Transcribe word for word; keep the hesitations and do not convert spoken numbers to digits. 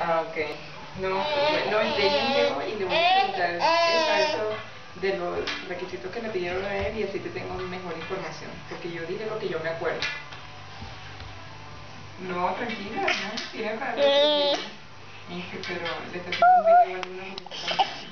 Ah, ok. No, no, déjenme llego y le voy a preguntar el resto de los requisitos que le pidieron a él y así te tengo mejor información, porque yo dije lo que yo me acuerdo. No, tranquila, no, tiene rato. Pero le está haciendo un video a alguna